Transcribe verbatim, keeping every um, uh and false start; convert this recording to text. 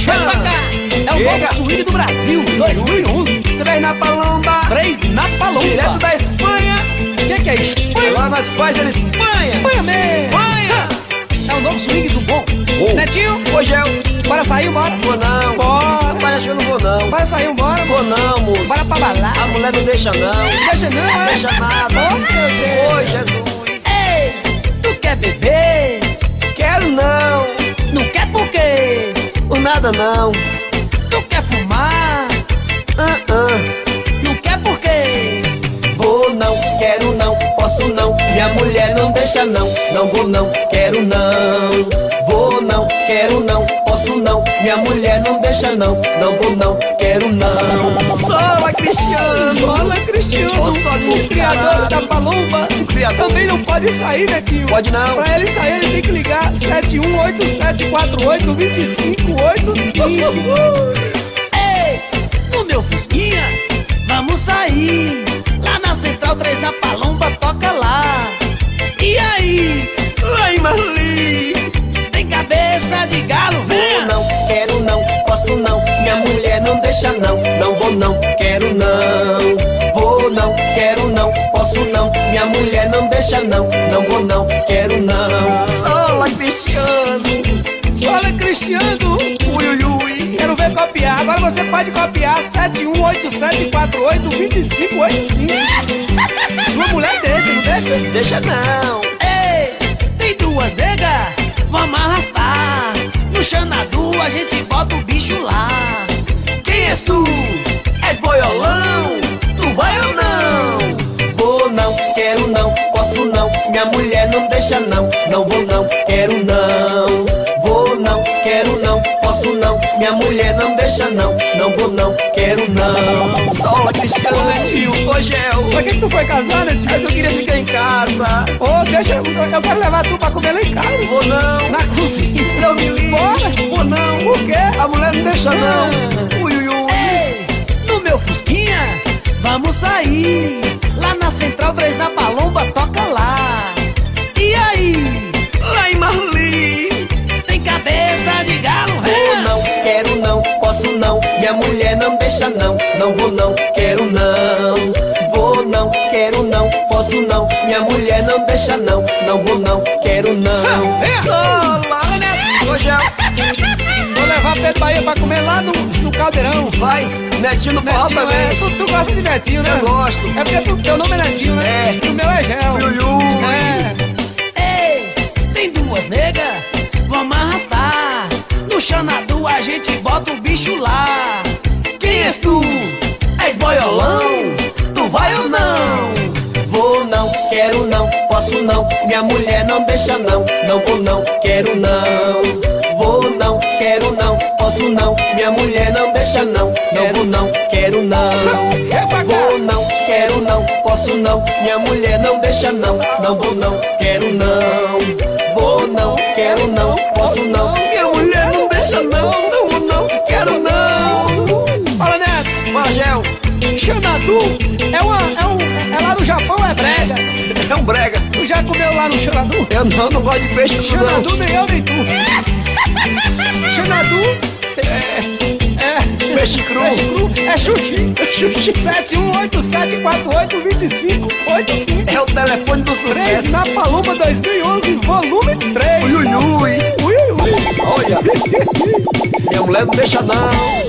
Vem pra cá. É o Chega. novo swing do Brasil, dois mil e onze. Três na palomba, Três na palomba. direto da Espanha. O que, que é Espanha? Lá nós faz eles Espanha. Espanha mesmo. Espanha. É o novo swing do bom. Oh. Netinho, Hoje eu bora sair, bora. vou não. Bora. Rapaz, acho que eu não vou não. Bora sair, bora. Vou não, moço. Bora pra balada. A mulher não deixa não. Deixa não, Não é? deixa nada. Oh, meu Deus. Oi, Jesus. Ei, tu quer beber? Quero não. Não quer por quê? Por nada não. Tu quer fumar? Ah, ah. Não quer por quê? Vou não, quero não, posso não. Minha mulher não deixa não. Não vou não, quero não. Vou não, quero não, posso não. Minha mulher não deixa não. Não vou não, quero não. Sola Cristiano. Sola Cristiano, Ô, solinho o criador descarado. da palomba, O criador. também não pode sair, Netinho. Pode não. Pra ele sair, ele tem que ligar sete um oito sete quatro oito dois cinco oito cinco. Ei, no meu Fusquinha, vamos sair. Lá na Central três na Palomba, toca lá. E aí, Lá em Marli. tem cabeça de galo, Vou venha. não, quero não, posso não. Minha mulher não deixa não. Não vou não, quero não. Vou não, quero não, posso não. Minha mulher não deixa não. Não vou não, quero não. Sola Cristiano. Sola Cristiano, Ui, ui, ui. quero ver copiar. Agora você pode copiar sete um oito sete quatro oito dois cinco oito cinco. Sua mulher deixa, não deixa? Deixa não. Ei, tem duas negas, vamos arrastar. No Xanadu a gente bota o bicho lá. Quem és tu? És boiolão? Tu vai ou não? Vou não, quero não, posso não. Minha mulher não deixa não. Não vou não, quero não. Vou não, quero não, posso não. Minha mulher não deixa não. Não vou não, quero não. Sola Cristiano, tio, Cogel. Pra que, que tu foi casar, né, Eu tio? queria ficar em casa. Ô, deixa, eu eu quero levar tu pra comer lá em casa. Vou não. Na cozinha. Não me liga. Bora. Vou não. Por quê? A mulher não deixa não. Ui, ui, ui. Ei, no meu Fusquinha, vamos sair. Lá na Central três na Palomba, toca lá. E aí, Lá em Marli. tem cabeça de galo, Vou venha. não, quero não, posso não. Minha mulher não deixa não. Não vou não, quero não. Vou não, quero não, posso não. Minha mulher não deixa não. Não vou não, quero não. Venha. Sola, Cogel. Vou levar Pedro Bahia pra comer lá no, no Caldeirão. Vai, Netinho no forró Netinho, é, também. tu, tu gosta de Netinho, né? Eu gosto. É porque tu, teu nome é Netinho, né? É. E o meu é Gel. Ui, ui. É. Ei, tem duas negas, vamos arrastar. No Xanadu a gente bota o bicho lá. Quem és tu? És boiolão? Tu vai ou não? Vou não, quero não, posso não. Minha mulher não deixa não. Não vou não, quero não. Vou não, quero não, posso não. Minha mulher não deixa não. Não vou não, quero não. Vem pra cá. Vou não, quero não, posso não. Minha mulher não deixa não. Não vou não, quero não. Vou não, quero não, posso não. Minha mulher não deixa não. Não vou não, quero não. Fala, Neto. Magel, Xanadu é, uma, é, um, é lá no Japão, é brega. é um brega. Tu já comeu lá no Xanadu? Eu não, não gosto de peixe cru não. Xanadu nem eu nem tu. Xanadu é, é Peixe cru. peixe cru, é xuxi. Xuxi. sete um oito sete quatro oito dois cinco oito cinco. É o telefone do três sucesso. na Paloma dois mil e onze, volume três. Ui, ui, ui. Ui, ui. Olha, minha mulher não deixa não.